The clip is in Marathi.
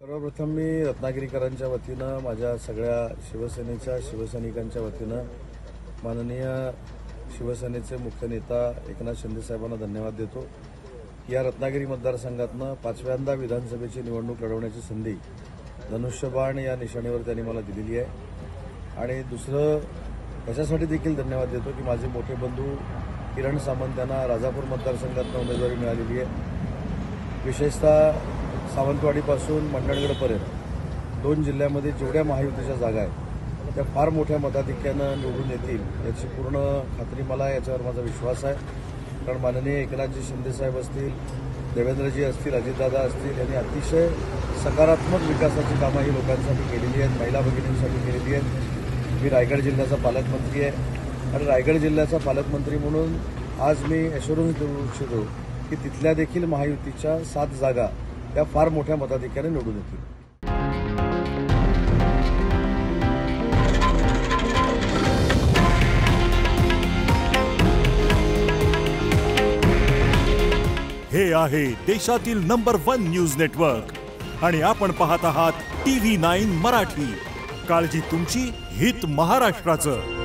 सर्वप्रथम मी रत्नागिरीकरांच्या वतीनं माझ्या सगळ्या शिवसेनेच्या शिवसैनिकांच्या वतीनं माननीय शिवसेनेचे मुख्य नेता एकनाथ शिंदे साहेबांना धन्यवाद देतो. या रत्नागिरी मतदारसंघातनं 5व्यांदा विधानसभेची निवडणूक लढवण्याची संधी धनुष्यबाण या निशाणीवर त्यांनी मला दिलेली आहे. आणि दुसरं याच्यासाठी देखील धन्यवाद देतो की माझे मोठे बंधू किरण सामंत यांना राजापूर मतदारसंघातनं उमेदवारी मिळालेली आहे. विशेषतः सावंतवाडीपासून मंडणगडपर्यंत 2 जिल्ह्यामध्ये जेवढ्या महायुतीच्या जागा आहेत त्या फार मोठ्या मताधिक्यानं निवडून येतील याची पूर्ण खात्री मला याच्यावर माझा विश्वास आहे. कारण माननीय एकनाथजी शिंदेसाहेब असतील, देवेंद्रजी असतील, अजितदादा असतील यांनी अतिशय सकारात्मक विकासाची कामं ही लोकांसाठी केलेली आहेत, महिला भगिनींसाठी केलेली आहेत. मी रायगड जिल्ह्याचा पालकमंत्री आहे आणि रायगड जिल्ह्याचा पालकमंत्री म्हणून आज मी ॲश्युरन्स देऊ इच्छितो की तिथल्या देखील महायुतीच्या 7 जागा या फार मोठ्या मताधिक्याने निवडून येतील. हे आहे देशातील नंबर 1 न्यूज नेटवर्क आणि आपण पाहत आहात TV9 मराठी. काळजी तुमची, हित महाराष्ट्राचं.